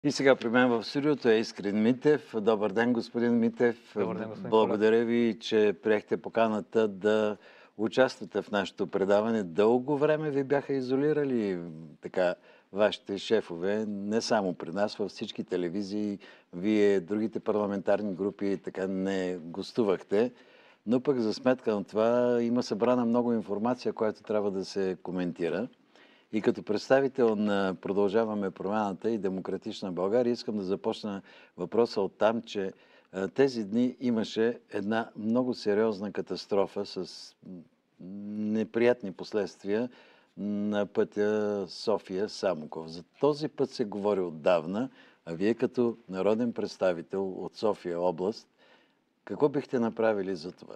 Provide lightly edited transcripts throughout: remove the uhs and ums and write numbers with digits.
И сега при мен в студиото е Искрен Митев. Добър ден, господин Митев. Добър ден, господин Благодаря ви, че приехте поканата да участвате в нашето предаване. Дълго време ви бяха изолирали така вашите шефове, не само при нас, във всички телевизии. Вие, другите парламентарни групи, така не гостувахте. Но пък за сметка на това има събрана много информация, която трябва да се коментира. И като представител на Продължаваме промяната и Демократична България, искам да започна въпроса от там, че тези дни имаше една много сериозна катастрофа с неприятни последствия на пътя София-Самоков. За този път се говори отдавна, а вие като народен представител от София област, какво бихте направили за това?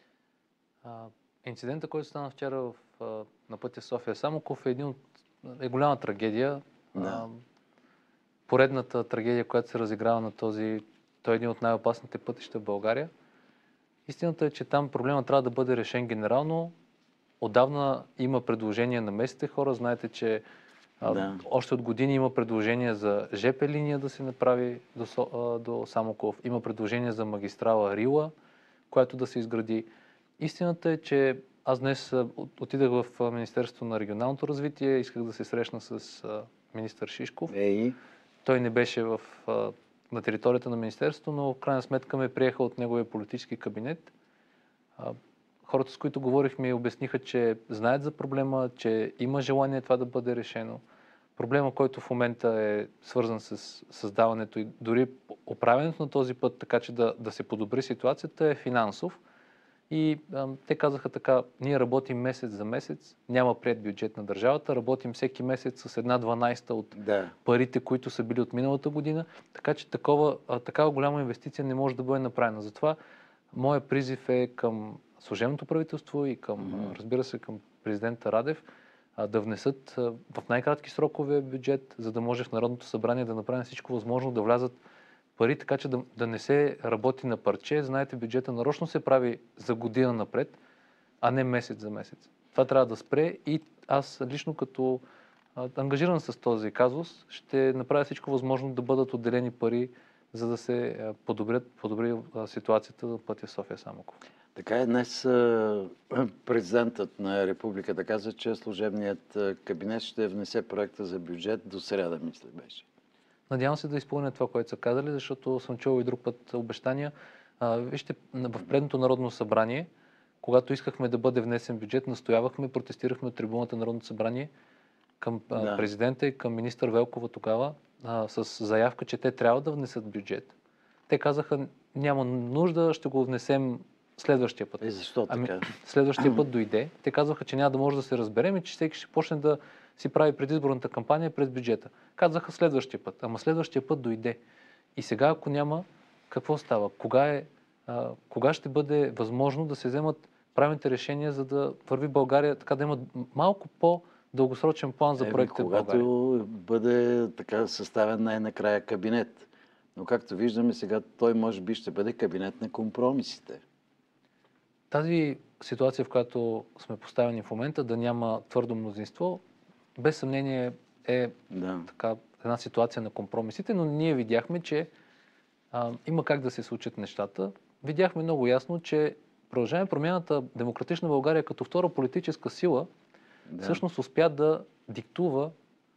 Инцидентът, който стана вчера на пътя София-Самоков е голяма трагедия. Да. Поредната трагедия, която се разиграва на той е един от най-опасните пътища в България. Истината е, че там проблема трябва да бъде решен генерално. Отдавна има предложения на местните хора. Знаете, че още от години има предложения за ЖП линия да се направи до Самоков. Има предложения за магистрала Рила, която да се изгради. Истината е, че аз днес отидах в Министерството на регионалното развитие, исках да се срещна с министър Шишков. Той не беше на територията на Министерството, но в крайна сметка ме приеха от неговия политически кабинет. Хората, с които говорих, ми обясниха, че знаят за проблема, че има желание това да бъде решено. Проблема, който в момента е свързан с създаването и дори оправянето на този път, така че да се подобри ситуацията, е финансов. И те казаха така: ние работим месец за месец, няма приет бюджет на държавата, работим всеки месец с 1/12 от парите, които са били от миналата година, така че такава голяма инвестиция не може да бъде направена. Затова моят призив е към служебното правителство и разбира се, към президента Радев да внесат в най-кратки срокове бюджет, за да може в Народното събрание да направим всичко възможно да влязат пари, така че да не се работи на парче. Знаете, бюджета нарочно се прави за година напред, а не месец за месец. Това трябва да спре и аз лично като ангажиран с този казус ще направя всичко възможно да бъдат отделени пари, за да се подобри ситуацията на пътя София-Самоков. Така е, днес президентът на републиката каза, че служебният кабинет ще внесе проекта за бюджет до сряда, мисля, беше. Надявам се да изпълня това, което са казали, защото съм чувал и друг път обещания. Вижте, в предното Народно събрание, когато искахме да бъде внесен бюджет, настоявахме, протестирахме от трибуната на Народното събрание към президента и към министър Велкова тогава с заявка, че те трябва да внесат бюджет. Те казаха: няма нужда, ще го внесем следващия път. Защо така? Следващия път дойде. Те казваха, че няма да може да се разберем и че всеки ще почне да си прави предизборната кампания през бюджета. Казаха следващия път. Ама следващия път дойде. И сега, ако няма, какво става? Кога ще бъде възможно да се вземат правилните решения, за да върви България, така да има малко по-дългосрочен план за проектите в България? Когато бъде така съставен най-накрая кабинет. Но както виждаме сега, той може би ще бъде кабинет на компромисите. Тази ситуация, в която сме поставени в момента, да няма твърдо мнозинство, без съмнение е така една ситуация на компромисите, но ние видяхме, че има как да се случат нещата. Видяхме много ясно, че Продължаваме промяната, Демократична България като втора политическа сила всъщност успя да диктува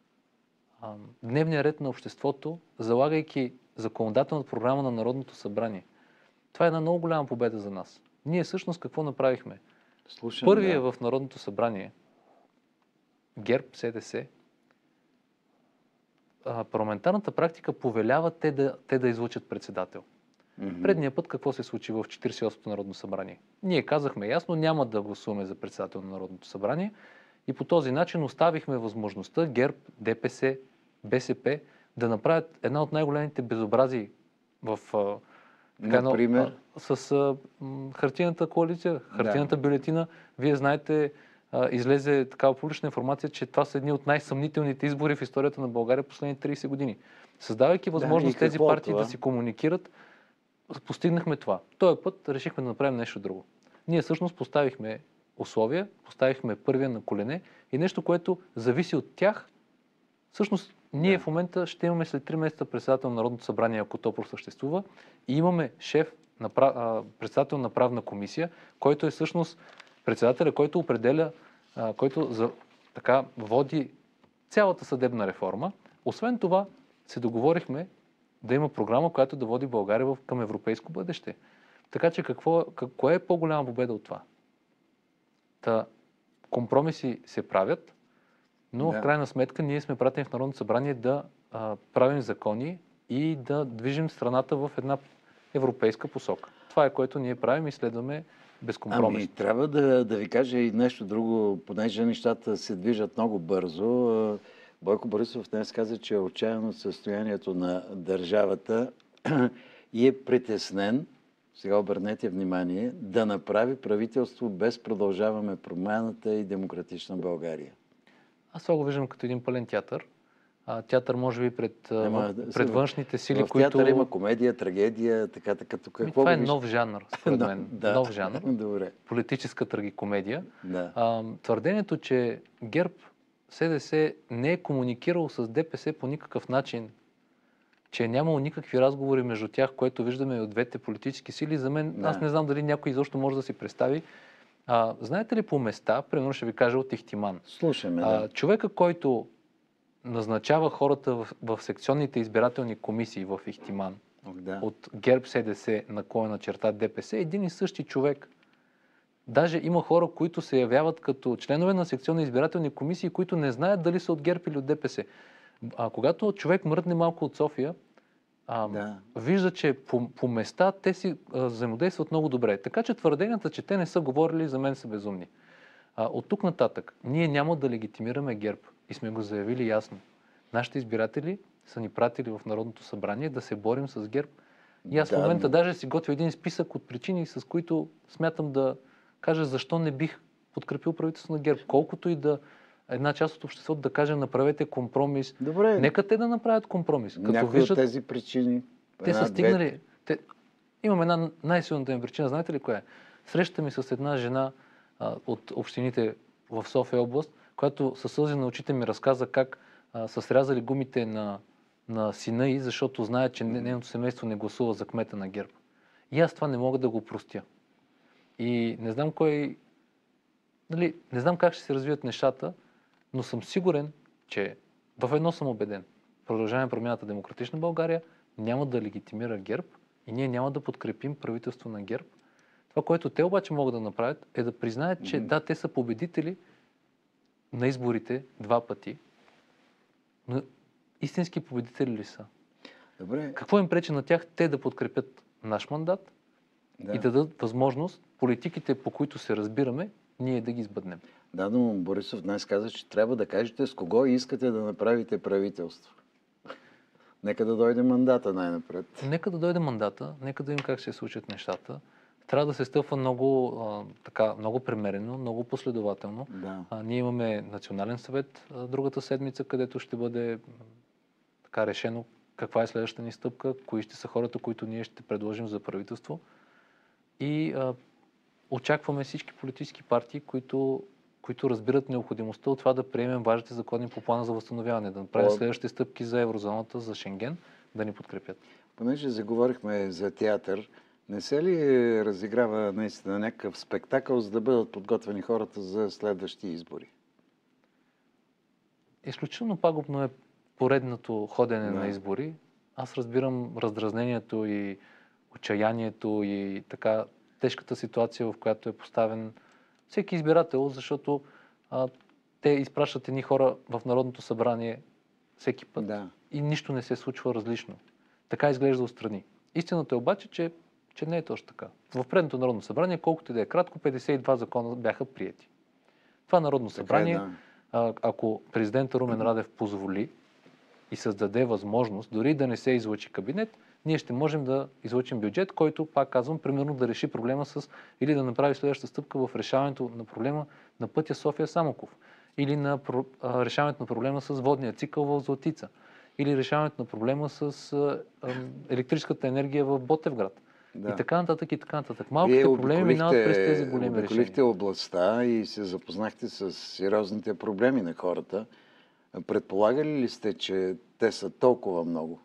дневния ред на обществото, залагайки законодателната програма на Народното събрание. Това е една много голяма победа за нас. Ние всъщност какво направихме? Първият в Народното събрание, ГЕРБ, СДС, парламентарната практика повелява те да излъчат председател. Предния път какво се случи в 48-то Народно събрание? Ние казахме ясно, няма да гласуваме за председател на Народното събрание и по този начин оставихме възможността ГЕРБ, ДПС, БСП да направят една от най-големите безобразии с хартиената коалиция, хартиената бюлетина. Вие знаете, излезе такава публична информация, че това са едни от най-съмнителните избори в историята на България последните 30 години. Създавайки възможност тези партии да си комуникират, постигнахме това. Този път решихме да направим нещо друго. Ние всъщност поставихме условия, поставихме първия на колене и нещо, което зависи от тях, всъщност ние Да. в момента ще имаме след 3 месеца председател на Народното събрание, ако то просъществува, и имаме шеф, председател на правна комисия, който е всъщност председателя, който определя, така води цялата съдебна реформа. Освен това, се договорихме да има програма, която да води България към европейско бъдеще. Така че кое е по-голяма победа от това? Компромиси се правят, но в крайна сметка ние сме пратени в Народното събрание да правим закони и да движим страната в една европейска посока. Това е което ние правим и следваме безкомпромисно. Трябва да ви кажа и нещо друго, понеже нещата се движат много бързо. Бойко Борисов днес каза, че е отчаян от състоянието на държавата и е притеснен, сега обърнете внимание, да направи правителство без Продължаваме промяната и Демократична България. Аз това го виждам като един пълен театър. Театър може би пред външните сили, в театър има комедия, трагедия, така. Това е нов жанр, според мен. Нов жанр. Добре. Политическа трагикомедия. Да. Твърдението, че ГЕРБ СДС не е комуникирал с ДПС по никакъв начин, че е нямало никакви разговори между тях, което виждаме и от двете политически сили, за мен, аз не знам дали някой изобщо може да си представи. Знаете ли по места, примерно ще ви кажа от Ихтиман. Слушаме, човека, който назначава хората в секционните избирателни комисии в Ихтиман, от ГЕРБ СДС наклонена черта ДПС, е един и същи човек. Даже има хора, които се явяват като членове на секционни избирателни комисии, които не знаят дали са от ГЕРБ или от ДПС. Когато човек мръдне малко от София, вижда, че по места те си взаимодействат много добре. Така че твърденията, че те не са говорили, за мен са безумни. От тук нататък, ние няма да легитимираме ГЕРБ и сме го заявили ясно. Нашите избиратели са ни пратили в Народното събрание да се борим с ГЕРБ. И аз в момента даже си готвя един списък от причини, с които смятам да кажа защо не бих подкрепил правителството на ГЕРБ. Колкото и да една част от обществото да каже направете компромис. Добре. Нека те да направят компромис. Някои от тези причини. Те са стигнали. Имам една най-силната им причина. Знаете ли коя е? Срещата ми с една жена от общините в София област, която със сълзи на очите ми разказа как са срязали гумите на сина й, защото знае, че нейното семейство не гласува за кмета на ГЕРБ. И аз това не мога да го простя. И не знам не знам как ще се развият нещата, но съм сигурен, че в едно съм убеден. Продължаваме промяната Демократична България няма да легитимира ГЕРБ и ние няма да подкрепим правителство на ГЕРБ. Това, което те обаче могат да направят, е да признаят, че да, те са победители на изборите 2 пъти, но истински победители ли са? Добре. Какво им пречи на тях те да подкрепят наш мандат и да дадат възможност политиките, по които се разбираме, ние да ги сбъднем? Да, но Борисов днес каза, че трябва да кажете с кого искате да направите правителство. Нека да дойде мандата най-напред. Нека да дойде мандата, нека да видим как ще се случат нещата. Трябва да се стъпва много премерено, много последователно. Да. Ние имаме национален съвет другата седмица, където ще бъде решено каква е следващата ни стъпка, кои ще са хората, които ние ще предложим за правителство. И очакваме всички политически партии, които разбират необходимостта от това да приемем важните закони по плана за възстановяване, да направим следващите стъпки за еврозоната, за Шенген, да ни подкрепят. Понеже заговорихме за театър, не се ли разиграва наистина някакъв спектакъл, за да бъдат подготвени хората за следващи избори? Изключително пагубно е поредното ходене на избори. Аз разбирам раздразнението и отчаянието и така тежката ситуация, в която е поставен всеки избирател, защото те изпращат едни хора в Народното събрание всеки път и нищо не се случва различно. Така изглежда отстрани. Истината е обаче, че не е точно така. В предното Народно събрание, колкото и да е кратко, 52 закона бяха приети. Това Народно събрание, ако президента Румен Радев позволи и създаде възможност, дори да не се излъчи кабинет, ние ще можем да излъчим бюджет, който, пак казвам, примерно да реши проблема или да направи следващата стъпка в решаването на проблема на пътя София-Самоков, или на решаването на проблема с водния цикъл в Златица, или решаването на проблема с електрическата енергия в Ботевград. И така нататък, и така нататък. Малките проблеми минават през тези големи решения. Обиколихте областта и се запознахте с сериозните проблеми на хората. Предполагали ли сте, че те са толкова много?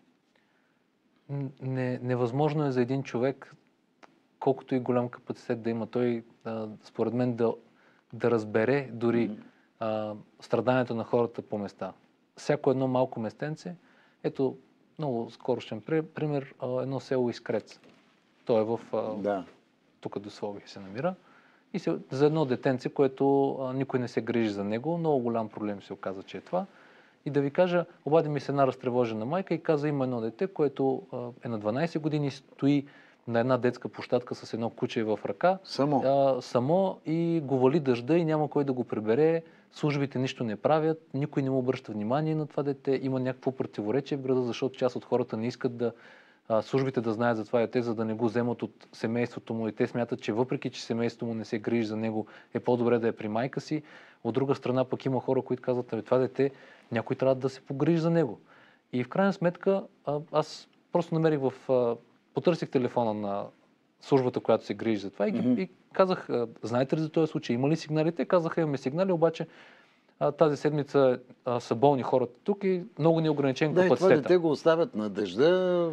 Невъзможно е за един човек, колкото и голям капацитет да има той, според мен да разбере дори страданието на хората по места. Всяко едно малко местенце, ето много скорошен пример, едно село Искрец. То е в тук до Своге се намира. И за едно детенце, което никой не се грижи за него, много голям проблем се оказа, че е това. И да ви кажа, обади ми се една разтревожена майка и каза, има едно дете, което е на 12 години, стои на една детска площадка с едно куче в ръка. Само и го вали дъжда и няма кой да го прибере. Службите нищо не правят, никой не му обръща внимание на това дете. Има някакво противоречие в града, защото част от хората не искат службите да знаят за това дете, за да не го вземат от семейството му. И те смятат, че въпреки, че семейството му не се грижи за него, е по-добре да е при майка си. От друга страна пък има хора, които казват, това дете, някой трябва да се погрижи за него. И в крайна сметка, аз просто намерих потърсих телефона на службата, която се грижи за това и казах, знаете ли за този случай, има ли сигнали? Те казаха, имаме сигнали, обаче тази седмица са болни хората тук и много неограничен капацитет. Да, и това дете го оставят на дъжда.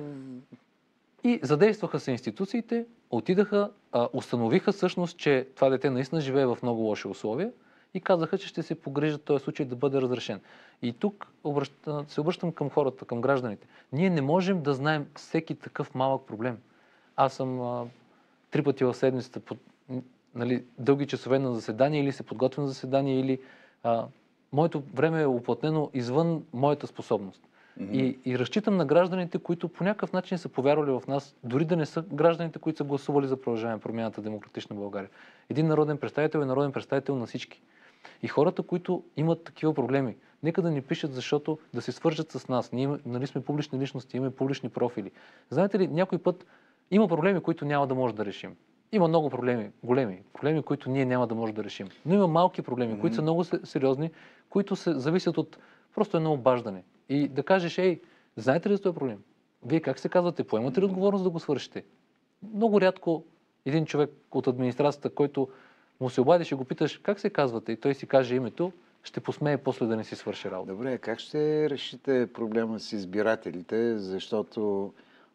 И задействаха се институциите, отидаха, установиха всъщност, че това дете наистина живее в много лоши условия и казаха, че ще се погрижат този случай да бъде разрешен. И тук се обръщам към хората, към гражданите. Ние не можем да знаем всеки такъв малък проблем. Аз съм 3 пъти в седмицата дълги часове на заседание или се подготвям за заседание, или моето време е уплътнено извън моята способност. И разчитам на гражданите, които по някакъв начин са повярвали в нас, дори да не са гражданите, които са гласували за Продължаваме промяната Демократична България. Един народен представител е народен представител на всички. И хората, които имат такива проблеми, нека да ни пишат, защото да се свържат с нас. Ние сме публични личности, имаме публични профили. Знаете ли, някой път има проблеми, които няма да може да решим. Има много проблеми, големи проблеми, които ние няма да може да решим. Но има малки проблеми, които са много сериозни, които зависят от просто едно обаждане. И да кажеш, знаете ли за този проблем? Вие как се казвате? Поемате ли отговорност да го свършите? Много рядко един човек от администрацията, който му се обадиш и го питаш как се казвате и той си каже името, ще посмее после да не си свърши работа. Добре, как ще решите проблема с избирателите, защото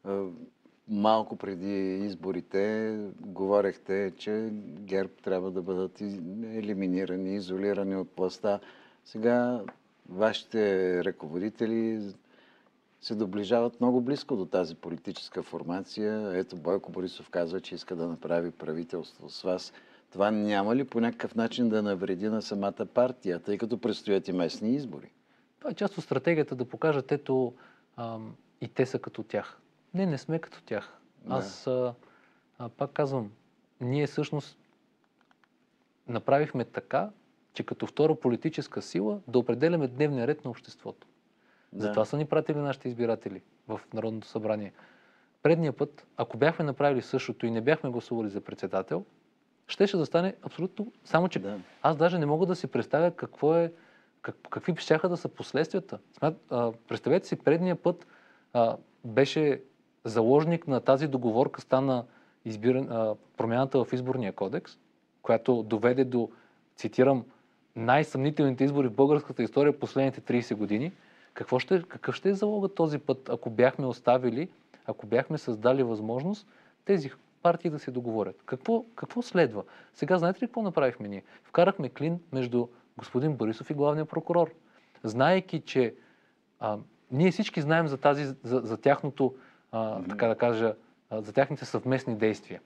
малко преди изборите говорехте, че ГЕРБ трябва да бъдат елиминирани, изолирани от властта. Сега вашите ръководители се доближават много близко до тази политическа формация. Ето Бойко Борисов казва, че иска да направи правителство с вас. Това няма ли по някакъв начин да навреди на самата партия, тъй като предстоят и местни избори? Това е част от стратегията да покажат, и те са като тях. Не сме като тях. Да. Аз пак казвам, ние всъщност направихме така, че като втора политическа сила да определяме дневния ред на обществото. Да. Затова са ни пратили нашите избиратели в Народното събрание. Предния път, ако бяхме направили същото и не бяхме гласували за председател, щеше да стане абсолютно... Само, че аз даже не мога да си представя какви щяха да са последствията. Представете си, предния път беше заложник на тази договорка, стана промяната в изборния кодекс, която доведе до, цитирам, най-съмнителните избори в българската история последните 30 години. Какъв ще е залогът този път, ако бяхме оставили, ако бяхме създали възможност тези партии да се договорят? Какво следва? Сега знаете ли какво направихме ние? Вкарахме клин между господин Борисов и главния прокурор. Знаейки, че ние всички знаем за тяхното, така да кажа, за тяхните съвместни действия.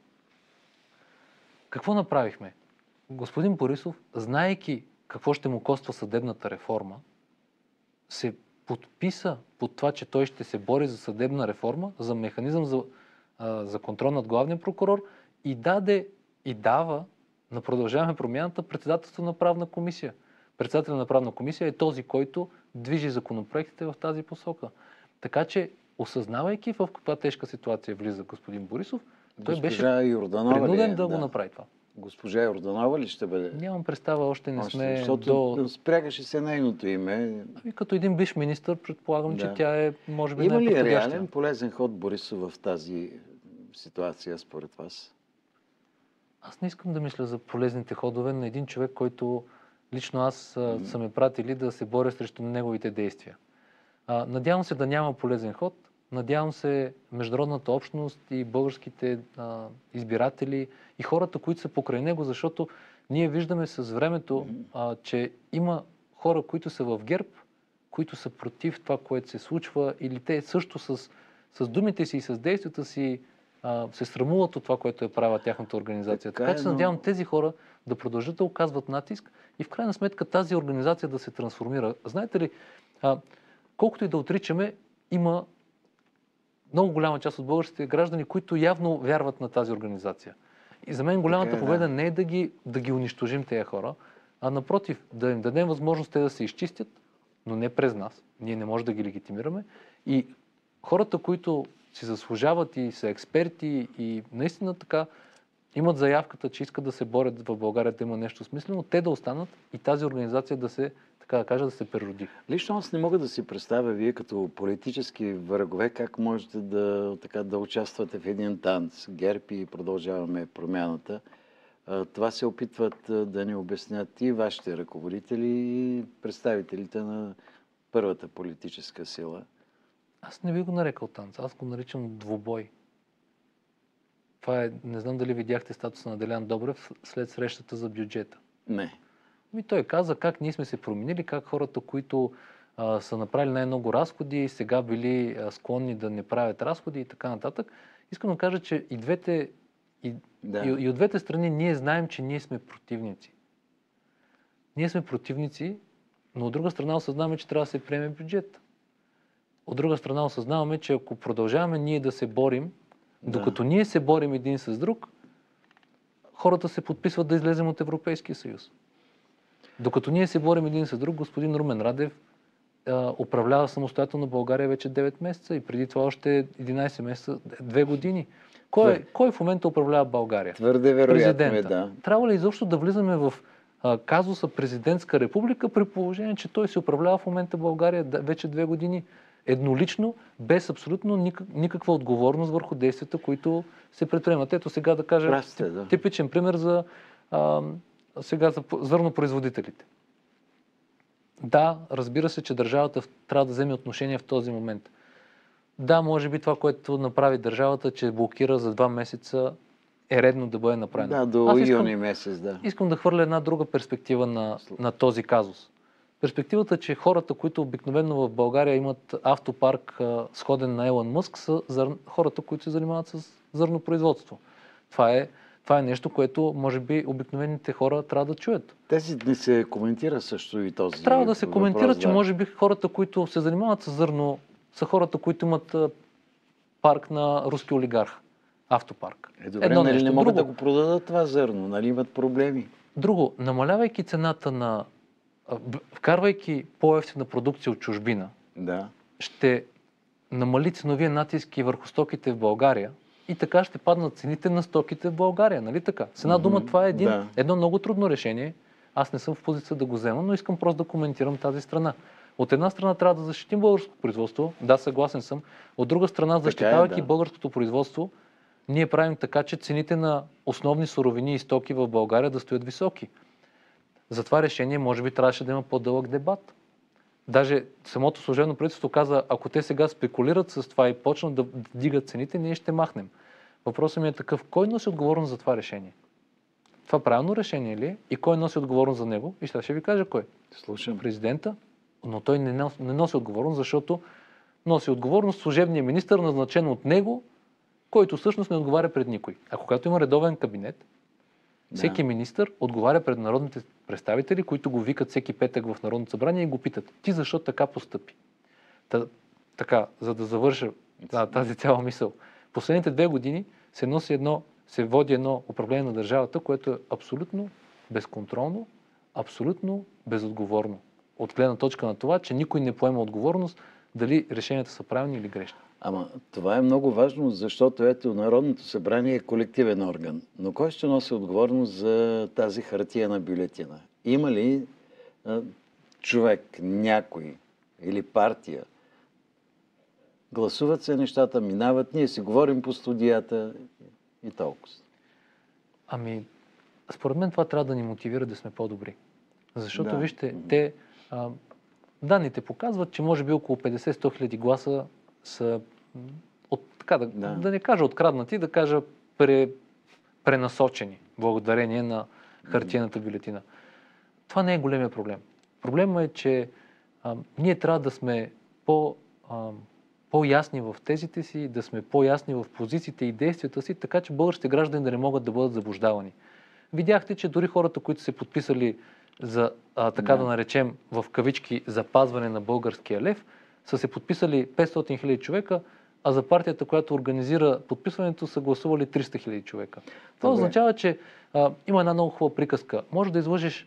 Какво направихме? Господин Борисов, знаейки какво ще му коства съдебната реформа, се подписа под това, че той ще се бори за съдебна реформа, за механизъм за контрол над главния прокурор и дава на Продължаваме промяната председателство на правна комисия. Председател на правна комисия е този, който движи законопроектите в тази посока. Така че, осъзнавайки в каква тежка ситуация влиза господин Борисов, той беше принуден да го направи това. Госпожа Йорданова ли ще бъде? Нямам представа, още не сме защото спрягаше се нейното име. Като един бивш министър, предполагам, че тя е, може би, има ли реален полезен ход Борисов в тази ситуация, според вас? Аз не искам да мисля за полезните ходове на един човек, който Лично аз са ме пратили да се боря срещу неговите действия. Надявам се да няма полезен ход. Надявам се международната общност и българските избиратели и хората, които са покрай него, защото ние виждаме с времето, че има хора, които са в ГЕРБ, които са против това, което се случва, или те също с думите си и с действията си се срамуват от това, което е правила тяхната организация. Така че се надявам тези хора да продължат да оказват натиск и в крайна сметка тази организация да се трансформира. Знаете ли, колкото и да отричаме, има много голяма част от българските граждани, които явно вярват на тази организация. И за мен голямата победа не е да ги унищожим тези хора, а напротив, да им дадем възможност те да се изчистят, но не през нас. Ние не можем да ги легитимираме. И хората, които си заслужават и са експерти и наистина така имат заявката, че искат да се борят в България да има нещо смислено, те да останат и тази организация да се, така да кажа, да се прероди. Лично аз не мога да си представя вие като политически врагове как можете да участвате в един танц. ГЕРБ и Продължаваме Промяната. Това се опитват да ни обяснят и вашите ръководители, и представителите на първата политическа сила. Аз не би го нарекал танц, аз го наричам двубой. Това е, не знам дали видяхте статуса на Делян Добрев след срещата за бюджета. Не. Той каза как ние сме се променили, как хората, които са направили най-много разходи, сега били склонни да не правят разходи и така нататък. Искам да кажа, че и от двете страни ние знаем, че ние сме противници. Ние сме противници, но от друга страна осъзнаваме, че трябва да се приеме бюджет. От друга страна осъзнаваме, че ако продължаваме ние да се борим, докато ние се борим един с друг, хората се подписват да излезем от Европейския съюз. Докато ние се борим един с друг, господин Румен Радев управлява самостоятелно България вече 9 месеца и преди това още 11 месеца, 2 години. Кой в момента управлява България? Твърде вероятно е, да. Трябва ли изобщо да влизаме в казуса президентска република при положение, че той се управлява в момента България вече 2 години? Еднолично, без абсолютно никаква отговорност върху действията, които се предприемат. Ето сега да кажа типичен пример за зърнопроизводителите. Да, разбира се, че държавата трябва да вземе отношение в този момент. Да, може би това, което направи държавата, че блокира за 2 месеца, е редно да бъде направено. Да, до юни месец, да. Искам да хвърля една друга перспектива на този казус. Перспективата, че хората, които обикновено в България имат автопарк сходен на Елън Мъск, са хората, които се занимават с зърнопроизводство. Това е нещо, което може би обикновените хора трябва да чуят. Тези дни се коментира също и този трябва да се коментира, че може би хората, които се занимават с зърно, са хората, които имат парк на руски олигарх. Автопарк. Добре, нали не могат да го продадат това зърно, нали имат проблеми? Друго, намалявайки цената вкарвайки по-евтина продукция от чужбина, ще намали ценовия натиск и върху стоките в България и така ще паднат цените на стоките в България. Нали така? С една дума това е едно много трудно решение. Аз не съм в позиция да го взема, но искам просто да коментирам тази страна. От една страна трябва да защитим българското производство. Да, съгласен съм. От друга страна, защитавайки българското производство, ние правим така, че цените на основни суровини и стоки в България да стоят високи. За това решение може би трябваше да има по-дълъг дебат. Даже самото служебно правителство каза, ако те сега спекулират с това и почнат да вдигат цените, ние ще махнем. Въпросът ми е такъв, кой носи отговорност за това решение? Това правилно решение ли е? И кой носи отговорност за него? И ще ви кажа кой. Слушам. Президента, но той не носи отговорност, защото носи отговорност служебният министър, назначен от него, който всъщност не отговаря пред никой. А когато има редовен кабинет, всеки министър отговаря пред народните представители, които го викат всеки петък в Народното събрание и го питат, ти защо така постъпи? Така, за да завърша тази цяла мисъл. Последните 2 години се води едно управление на държавата, което е абсолютно безконтролно, абсолютно безотговорно. От гледна точка на това, че никой не поема отговорност дали решенията са правилни или грешни. Ама това е много важно, защото ето Народното събрание е колективен орган. Но кой ще носи отговорност за тази хартиена бюлетина? Има ли човек, някой или партия? Гласуват се нещата, минават, ние си говорим по студията и толкова. Според мен това трябва да ни мотивира да сме по-добри. Защото, Да. вижте, данните показват, че може би около 50-100 хиляди гласа са, така да не кажа откраднати, да кажа пренасочени, благодарение на хартиената бюлетина. Това не е големия проблем. Проблемът е, че ние трябва да сме по-ясни в тезите си, да сме по-ясни в позициите и действията си, така че българските граждани да не могат да бъдат заблуждавани. Видяхте, че дори хората, които се подписали за, така да наречем, в кавички, запазване на българския лев, са се подписали 500 хиляди човека, а за партията, която организира подписването, са гласували 300 хиляди човека. Това означава, че има една много хубава приказка. Може да излъжеш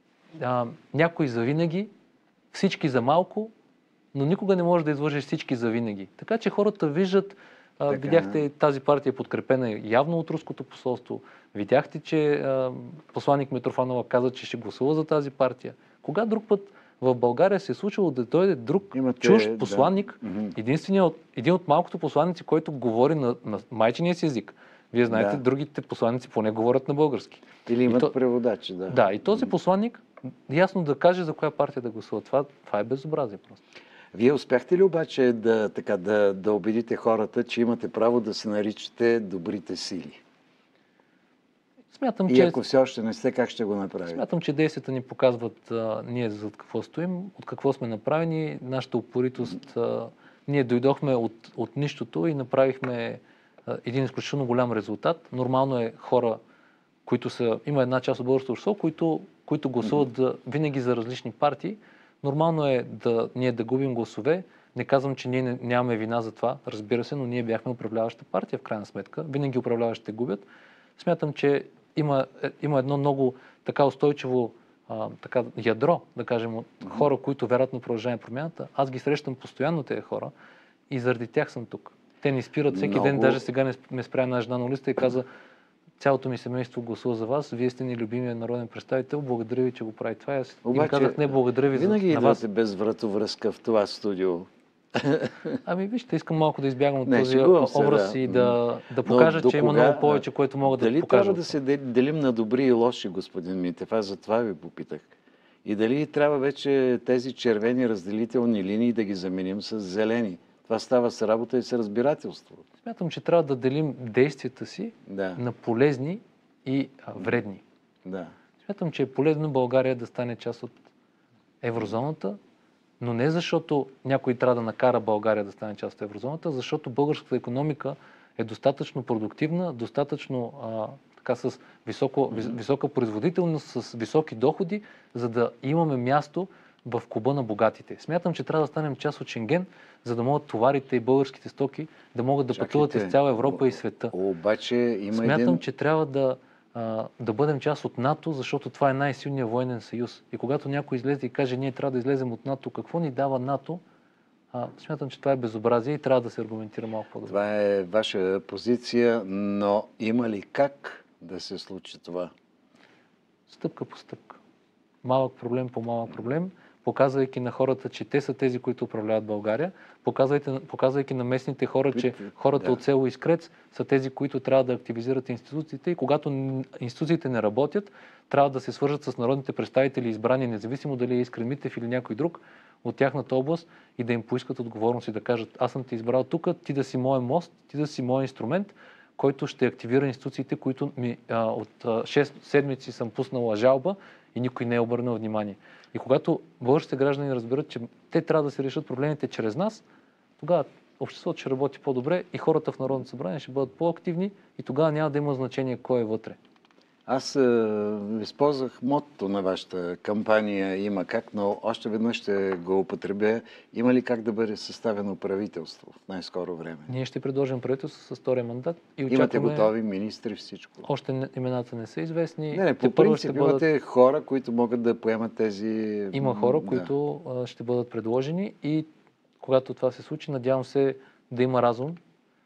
някой за винаги, всички за малко, но никога не можеш да излъжеш всички за винаги. Така че хората виждат, видяхте, тази партия е подкрепена явно от руското посолство. Видяхте, че посланник Митрофанова каза, че ще гласува за тази партия. Кога друг път в България се е случило да дойде друг чужд посланник, един от малкото посланици, който говори на майчиния си език. Вие знаете, другите посланици поне говорят на български. Или имат преводачи, да. Да, и този посланник ясно да каже за коя партия да гласува. Това е безобразие просто. Вие успяхте ли обаче да убедите хората, че имате право да се наричате добрите сили? Смятам, и ако все още не сте, как ще го направите? Смятам, че действията ни показват ние за какво стоим, от какво сме направени, нашата упоритост. Ние дойдохме от нищото и направихме един изключително голям резултат. Нормално е хора, които са... Има една част от българското общество, които гласуват винаги за различни партии. Нормално е ние да губим гласове. Не казвам, че ние нямаме вина за това, разбира се, но ние бяхме управляваща партия в крайна сметка. Винаги управляващите губят. Смятам, че има едно много така устойчиво ядро, да кажем, от хора, които вярват на Продължаваме промяната. Аз ги срещам постоянно тези хора и заради тях съм тук. Те ни спират всеки ден, даже сега ме спря една жена на улицата и каза: цялото ми семейство гласува за вас, вие сте ни любимия народен представител, благодаря ви, че го прави това. Аз им казах: не, благодаря ви винаги на вас. идвате без вратовръзка в това студио. Ами вижте, искам малко да избягам от този образ и да покажа, че има много повече, което мога да покажа. Дали трябва да се делим на добри и лоши, господин Митев? Аз за това ви попитах. И дали трябва вече тези червени разделителни линии да ги заменим с зелени? Това става с работа и с разбирателство. Смятам, че трябва да делим действията си на полезни и вредни. Да. Смятам, че е полезно България да стане част от еврозоната, но не защото някой трябва да накара България да стане част от еврозоната, защото българската икономика е достатъчно продуктивна, достатъчно с висока производителност, с високи доходи, за да имаме място в клуба на богатите. Смятам, че трябва да станем част от Шенген, за да могат товарите и българските стоки да могат да пътуват из цяла Европа и света. Обаче Смятам, че трябва да бъдем част от НАТО, защото това е най-силният военен съюз. И когато някой излезе и каже: ние трябва да излезем от НАТО, какво ни дава НАТО? Смятам, че това е безобразие и трябва да се аргументира малко по-добре. Това е ваша позиция, но има ли как да се случи това? Стъпка по стъпка. Малък проблем по малък проблем, показвайки на хората, че те са тези, които управляват България, показвайки на местните хора, че хората от село Искрец са тези, които трябва да активизират институциите, и когато институциите не работят, трябва да се свържат с народните представители, избрани, независимо дали е Искрен Митев или някой друг от тяхната област, и да им поискат отговорност и да кажат: аз съм те избрал тук, ти да си моят мост, ти да си моят инструмент, който ще активира институциите, които от 6 седмици съм пуснала жалба и никой не е обърнал внимание. И когато българските граждани разберат, че те трябва да се решат проблемите чрез нас, тогава обществото ще работи по-добре и хората в Народното събрание ще бъдат по-активни и тогава няма да има значение кой е вътре. Аз използвах мотото на вашата кампания "Има как", но още веднъж ще го употребя. Има ли как да бъде съставено правителство в най-скоро време? Ние ще предложим правителство с втория мандат и очакваме... Имате готови министри, всичко? Още имената не са известни. Не, по принцип имате хора, които могат да поемат тези... Има хора, които ще бъдат предложени, и когато това се случи, надявам се да има разум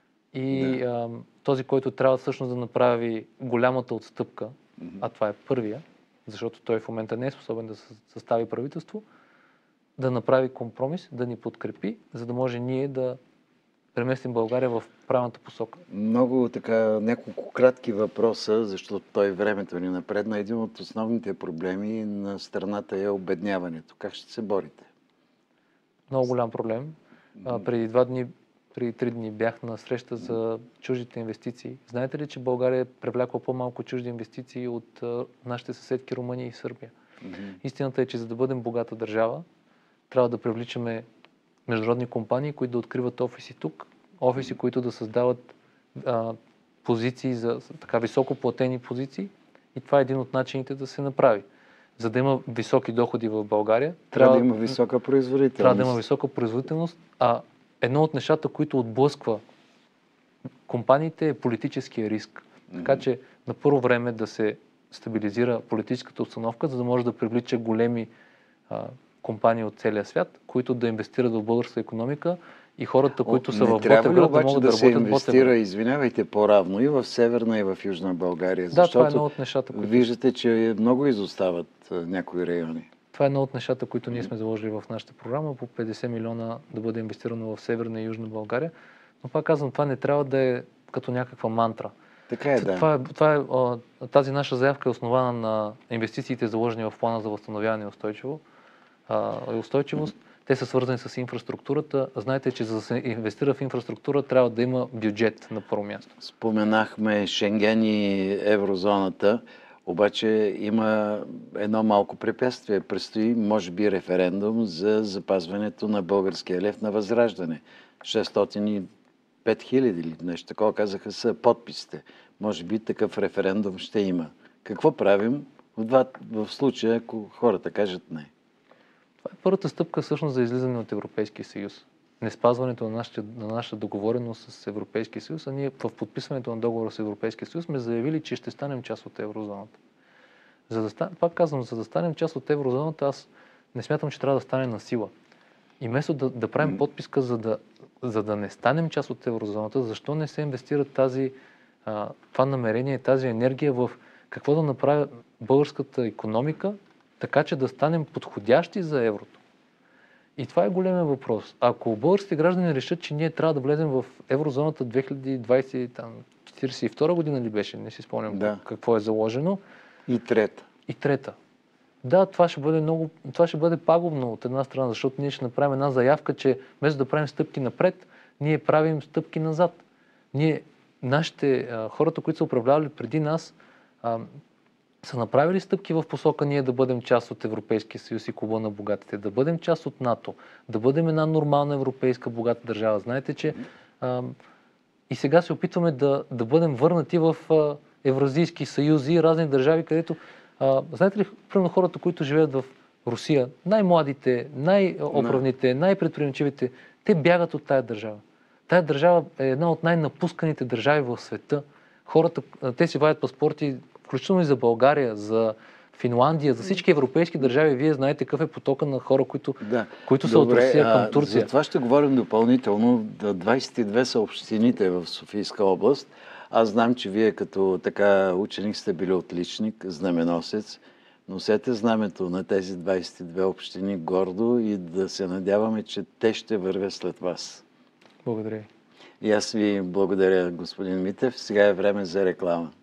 и този, който трябва всъщност да направи голямата отстъпка, а това е първия, защото той в момента не е способен да състави правителство, да направи компромис, да ни подкрепи, за да може ние да преместим България в правилната посока? Много така, няколко кратки въпроса, защото той времето ни напредна. Един от основните проблеми на страната е обедняването. Как ще се борите? Много голям проблем. Преди 3 дни бях на среща за чуждите инвестиции. Знаете ли, че България е привлякла по-малко чужди инвестиции от нашите съседки Румъния и Сърбия? Истината е, че за да бъдем богата държава, трябва да привличаме международни компании, които да откриват офиси тук, офиси, които да създават позиции за така високо платени позиции. И това е един от начините да се направи. За да има високи доходи в България, Трябва да има висока производителност. Трябва да има висока производителност, а едно от нещата, които отблъсква компаниите е политическия риск. Така че на първо време да се стабилизира политическата обстановка, за да може да привлича големи компании от целия свят, които да инвестират в българска икономика и хората, които са в Ботевград, да могат да работят в да се инвестира, извинявайте, по-равно и в Северна, и в Южна България? Да, това е едно от нещата, които... Виждате, че много изостават някои райони. Това е едно от нещата, които ние сме заложили в нашата програма, по 50 милиона да бъде инвестирано в Северна и Южна България. Но пак казвам, това не трябва да е като някаква мантра. Така е, да. Тази наша заявка е основана на инвестициите, заложени в плана за възстановяване и устойчивост. Те са свързани с инфраструктурата. Знаете, че за да се инвестира в инфраструктура, трябва да има бюджет на първо място. Споменахме Шенген и еврозоната, обаче има едно малко препятствие. Предстои, може би, референдум за запазването на българския лев на възраждане. 605 хиляди или нещо такова, казаха, са подписите. Може би такъв референдум ще има. Какво правим в случая, ако хората кажат не? Това е първата стъпка всъщност за излизане от Европейския съюз. Не спазването на нашата договореност с Европейския съюз, а ние в подписването на договора с Европейския съюз сме заявили, че ще станем част от еврозоната. Пак казвам, за да станем част от еврозоната, аз не смятам, че трябва да стане на сила. И вместо да правим подписка, за да не станем част от еврозоната, защо не се инвестира това намерение, тази енергия в какво да направи българската икономика, така че да станем подходящи за еврото. И това е големия въпрос. Ако българските граждани решат, че ние трябва да влезем в еврозоната 2042 година ли беше, не си спомням какво е заложено. И трета. Да, това ще бъде пагубно от една страна, защото ние ще направим една заявка, че вместо да правим стъпки напред, ние правим стъпки назад. Хората, които са управлявали преди нас, са направили стъпки в посока ние да бъдем част от Европейския съюз и клуба на богатите, да бъдем част от НАТО, да бъдем една нормална европейска богата държава. Знаете, че и сега се опитваме да бъдем върнати в Евразийски съюзи и разни държави, където знаете ли, примерно хората, които живеят в Русия, най-младите, най-оправните, най-предприемчивите, те бягат от тая държава. Тая държава е една от най-напусканите държави в света. Хората, те си вадят паспорти, включително и за България, за Финландия, за всички европейски държави. Вие знаете какъв е потока на хора, които са от Русия към Турция. За това ще говорим допълнително. 22 са общините в Софийска област. Аз знам, че вие като така ученик сте били отличник, знаменосец. Носете знамето на тези 22 общини гордо и да се надяваме, че те ще вървят след вас. Благодаря. И аз ви благодаря, господин Митев. Сега е време за реклама.